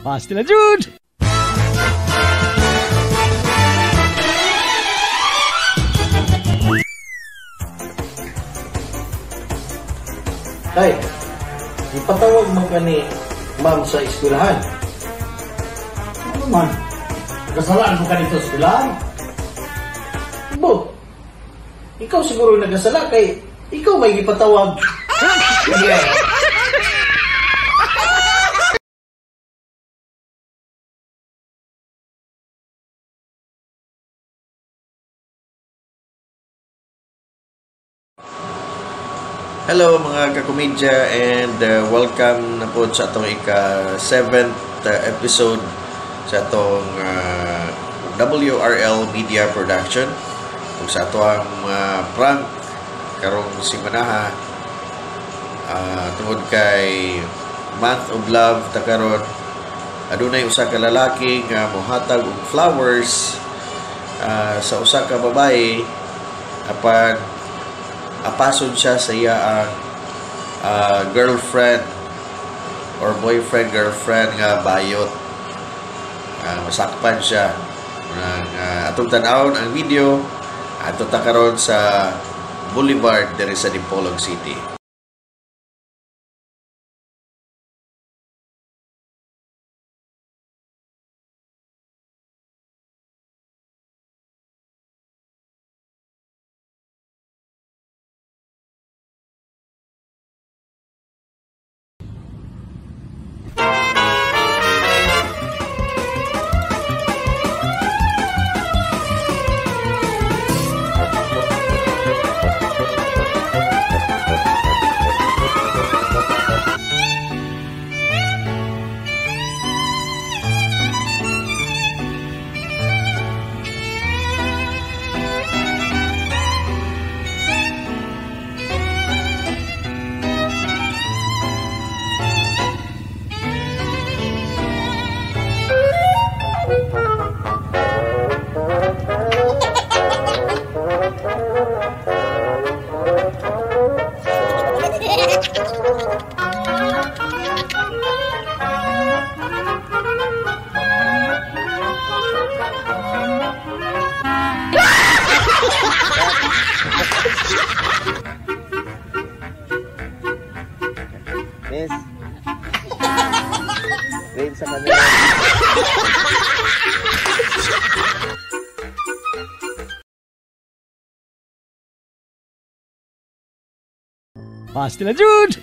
Pasti na, Jude! Tay, ipatawag mo ka ni ma'am sa eskwelahan. Ano man? Kasalanan mo ka dito sa eskwelahan? Bo, ikaw siguro nagasala kay ikaw may ipatawag. Sige. Hello mga kakomedya and welcome na po sa atong ika-7th episode sa atong WRL Media Production kung sa atong prank karong simanaha tungod kay Month of Love takaron adunay usa ka lalaki nga mohatag og flowers sa usa ka babae apan apason siya sa iya girlfriend or boyfriend, girlfriend nga bayot. Masakpan siya. Atong tanawon ang video ato ta karon sa Boulevard diri sa Dipolog City. Miss, wave sa kanila. Pasti na, Jude!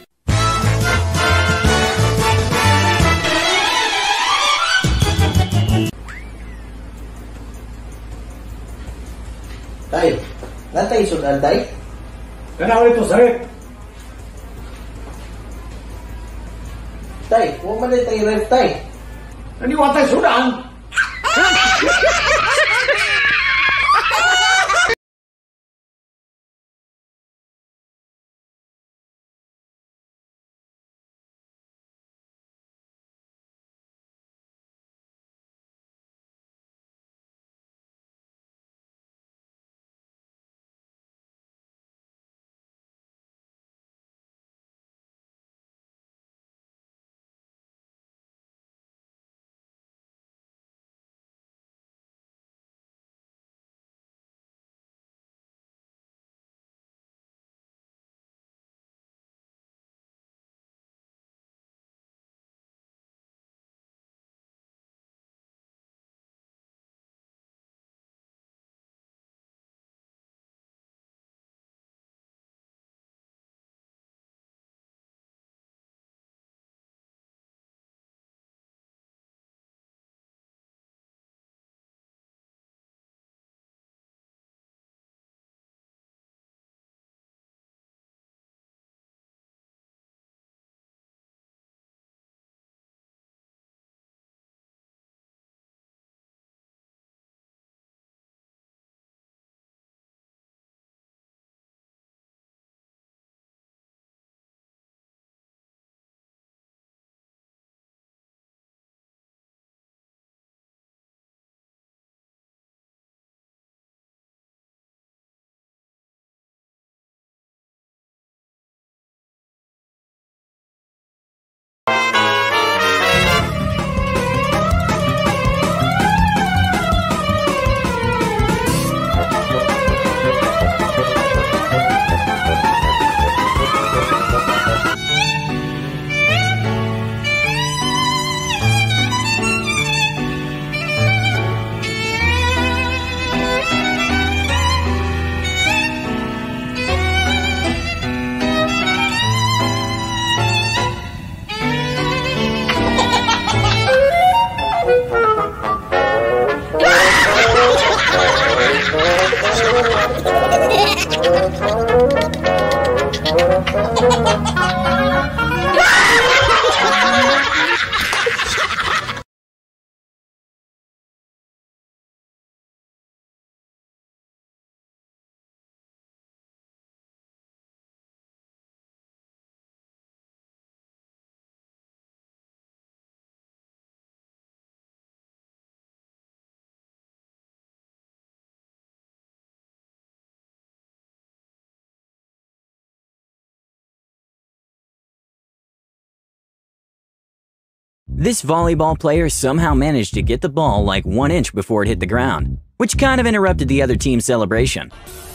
Tay, natay sudan tay? Kanaw ito, sir. Tay, huwag man tayo ref tay. Naniwatay sudan. This volleyball player somehow managed to get the ball like 1 inch before it hit the ground, which kind of interrupted the other team's celebration.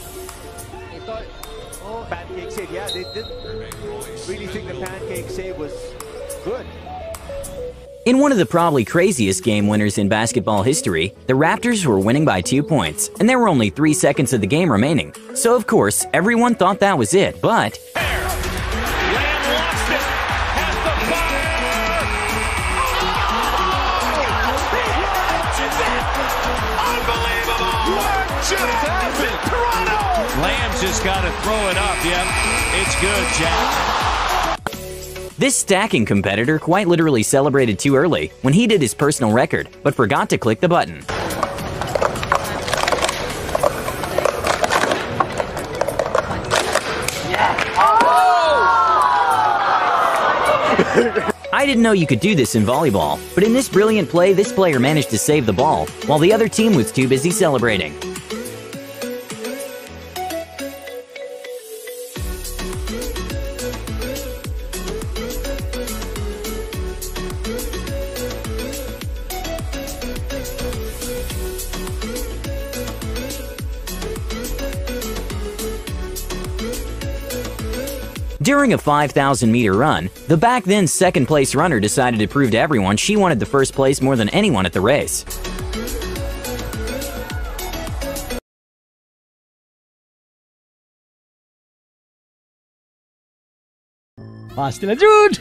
Pancake save, yeah, they did really think the pancake save was good. In one of the probably craziest game winners in basketball history, the Raptors were winning by 2 points, and there were only 3 seconds of the game remaining. So of course, everyone thought that was it, but... Lamb's just got to throw it up. Yep, it's good, Jack. This stacking competitor quite literally celebrated too early when he did his personal record, but forgot to click the button. I didn't know you could do this in volleyball, but in this brilliant play, this player managed to save the ball, while the other team was too busy celebrating. During a 5,000-meter run, the back then second-place runner decided to prove to everyone she wanted the first place more than anyone at the race. Pasti na, Jude!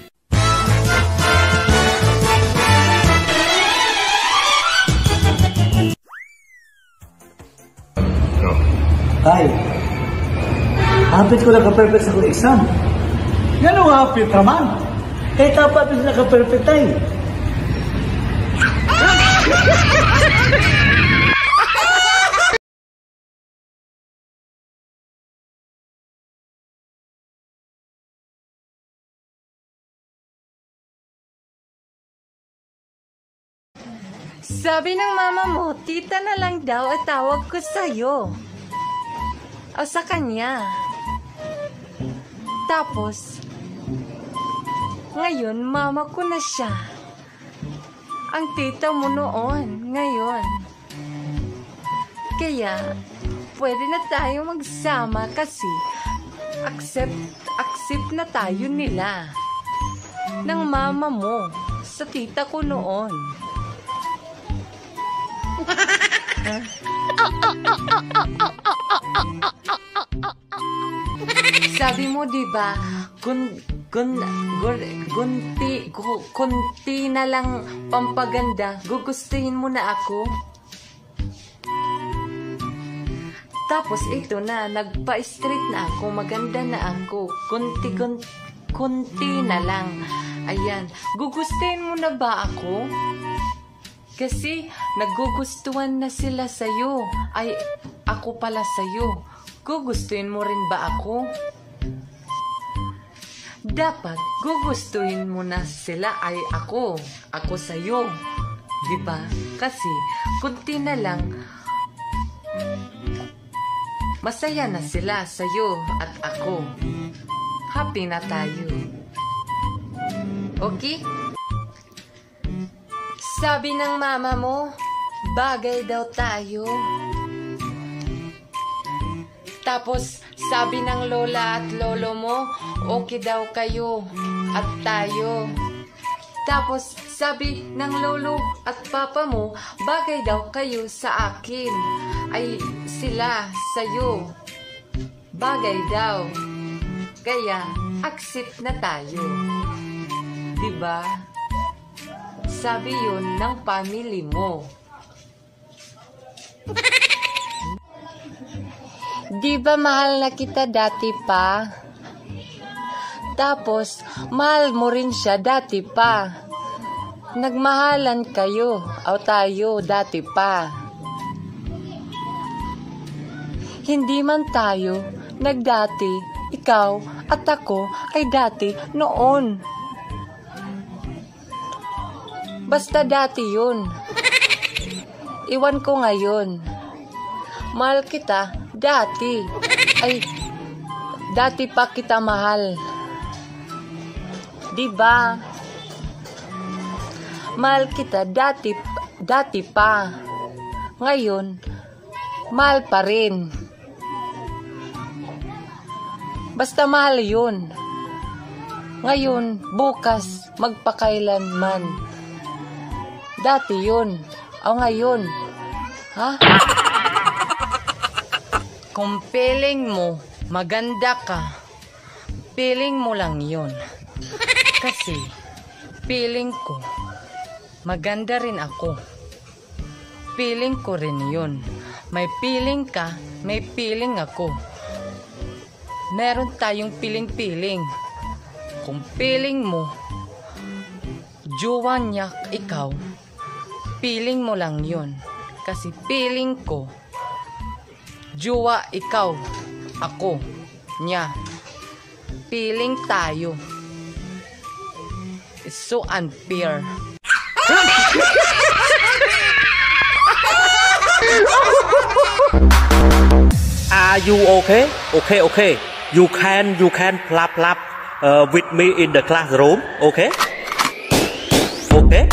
Tay, hapit ko na ka-perfect sa kong exam. Yan ang hapit naman. Kahit dapat na ka-perfect tayo. Sabi ng mama mo, tita na lang daw at tawag ko sa'yo. O sa kanya. Tapos, ngayon mama ko na siya. Ang tita mo noon, ngayon. Kaya, pwede na tayo magsama kasi accept na tayo nila. Ng mama mo sa tita ko noon. Sabi mo, diba, kunti na lang pampaganda, gugustuhin mo na ako? Tapos ito na, nagpa-straight na ako, maganda na ako, kunti na lang. Ayan, gugustuhin mo na ba ako? Kasi nagugustuhan na sila sa'yo. Ay, ako pala sa'yo. Gugustuhin mo rin ba ako? Dapat gugustuhin mo na sila ay ako. Ako sa'yo. Diba? Kasi kunti na lang masaya na sila sa'yo at ako. Happy na tayo. Okay? Sabi ng mama mo, bagay daw tayo. Tapos, sabi ng lola at lolo mo, okay daw kayo at tayo. Tapos, sabi ng lolo at papa mo, bagay daw kayo sa akin. Ay, sila sa'yo. Bagay daw. Kaya, accept na tayo. Diba? Sabi yun ng family mo. Di ba mahal na kita dati pa? Tapos, mahal mo rin siya dati pa. Nagmahalan kayo o tayo dati pa. Hindi man tayo nagdati, ikaw at ako ay dati noon. Basta dati yun. Iwan ko ngayon. Mahal kita dati. Ay, dati pa kita mahal. Diba? Mahal kita dati pa. Ngayon, mahal pa rin. Basta mahal yun. Ngayon, bukas, magpakailanman. Dati yun. O ngayon. Ha? Kung feeling mo, maganda ka, feeling mo lang yun. Kasi, feeling ko, maganda rin ako. Feeling ko rin yun. May feeling ka, may feeling ako. Meron tayong piling-piling. Kung feeling mo, jowa niya ikaw, feeling mo lang yun. Kasi feeling ko, jowa ikaw, ako, niya. Feeling tayo. It's so unfair. Are you okay? Okay. You can plap with me in the classroom. Okay? Okay.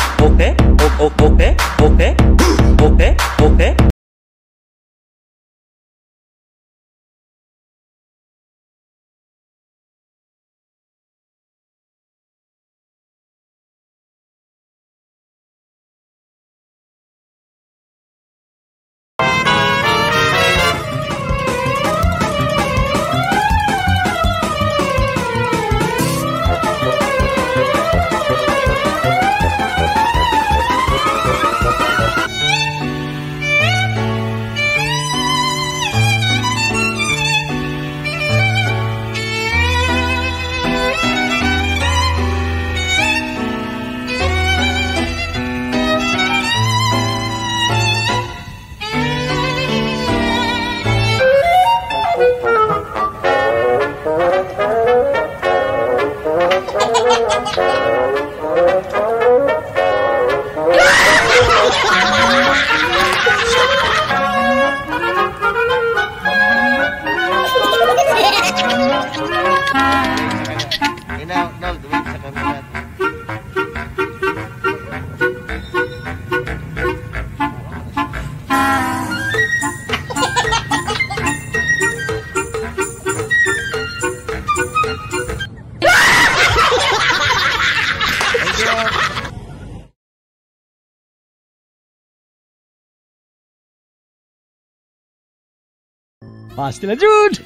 Pasti lanjut.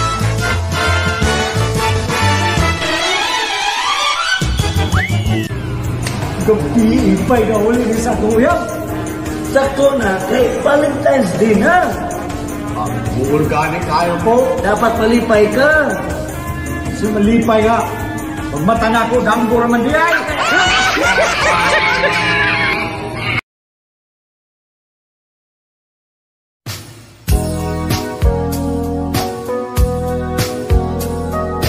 Ipay na uli ni sa kuya. Sakto na kay Valentine's Day na. Ang organic kayo po. Dapat malipay ka. Si malipay ka. Pag mata na ko, damgo raman di ay.